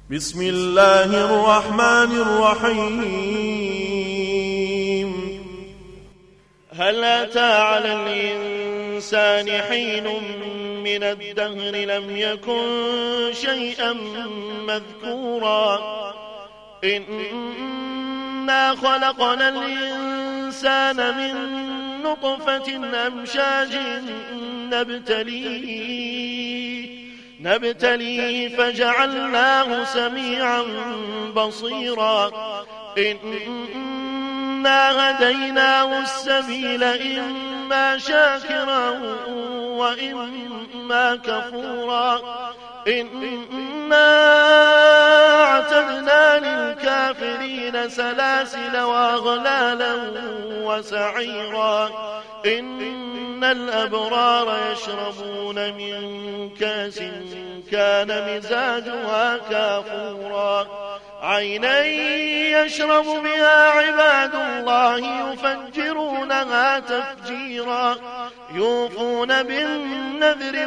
بسم الله الرحمن الرحيم. هل أتى على الإنسان حين من الدهر لم يكن شيئا مذكورا إنا خلقنا الإنسان من نطفة أمشاج نبتليه فجعلناه سميعا بصيرا إنا هديناه السبيل إما شاكرا وإما كفورا إنا اعتدنا للكافرين سلاسل وأغلالا وسعيرا إن الأبرار يشربون من كاس كان مزاجها كافورا عينا يشرب بها عباد الله يفجرونها تفجيرا يوفون بالنذر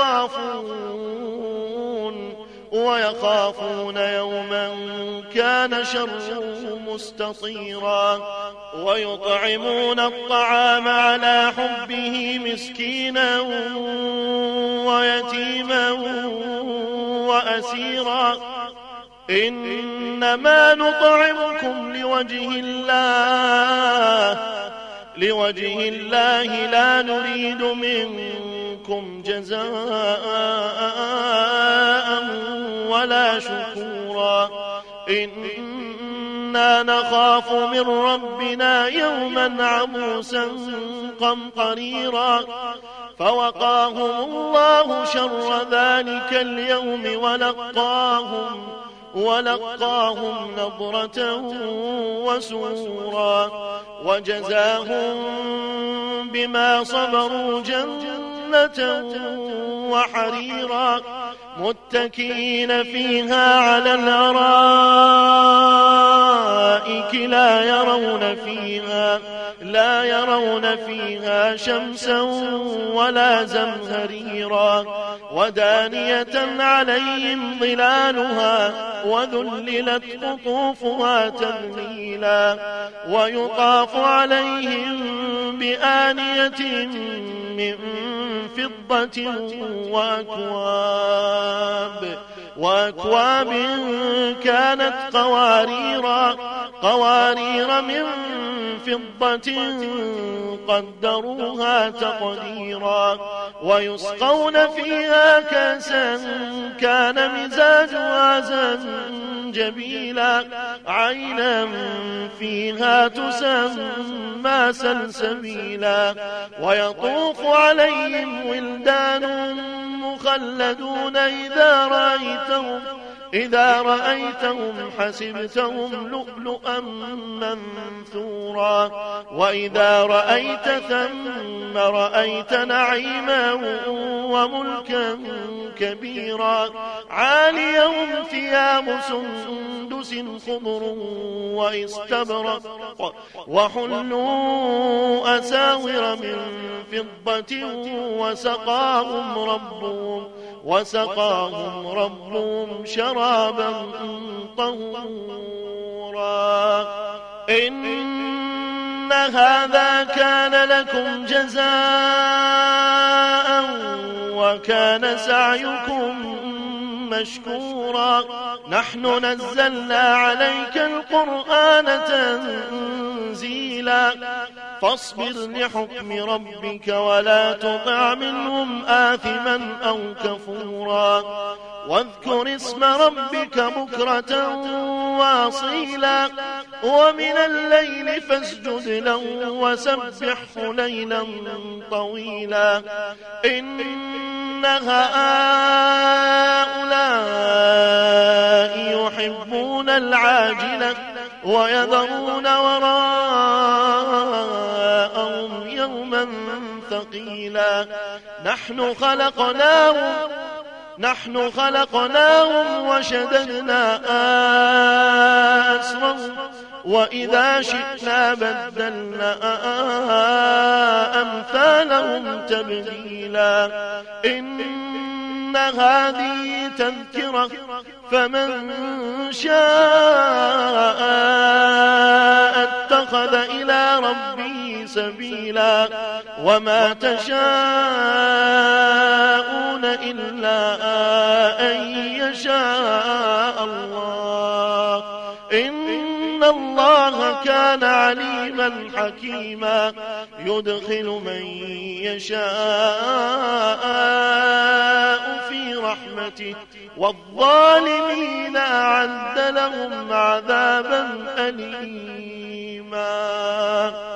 ويخافون يوما كان شره مستطيرا ويطعمون الطعام على حبه مسكينا ويتيما وأسيرا إنما نطعمكم لوجه الله لا نريد منكم جزاء ولا شكورا إنا نخاف من ربنا يوما عبوسا قمطريرا فوقاهم الله شر ذلك اليوم ولقاهم نضرة وسرورا وجزاهم بما صبروا جنة وحريرا متكئين فيها على الأرائك لا يرون فيها شمسا ولا زمهريرا ودانية عليهم ظلالها وذللت قطوفها تذليلا ويطاف عليهم بآنية من فضة وأكواب كانت قوارير من فضة قدروها تقديرا ويسقون فيها كأسا كان مزاجها زنجبيلا عينا فيها تسمى سلسبيلا ويطوف عليهم ولدان مخلدون إذا رأيتهم حسبتهم لؤلؤا منثورا وإذا رأيت ثم رأيت نعيما وملكا كبيرا عاليهم ثياب سندس خضر واستبرق وحلوا أساور من فضة وسقاهم ربهم شرابا طهورا إن هذا كان لكم جزاء وكان سعيكم مشكورا نحن نزلنا عليك القرآن تنزيلا فاصبر لحكم ربك ولا تطع منهم آثما أو كفورا واذكر اسم ربك بكرة واصيلا ومن الليل فاسجد له وسبحه ليلا طويلا إن هؤلاء يحبون العاجلة ويذرون وراءهم يوما ثقيلا نحن خلقناهم وشددنا أسرهم وإذا شئنا بدلنا أمثالهم تبديلا إن إن هذه تذكرة فمن شاء اتخذ إلى ربه سبيلا وما تشاءون إلا أن يشاء الله إن الله كان عليما حكيما يدخل من يشاء في رحمته والظالمين أعد لهم عذابا أليما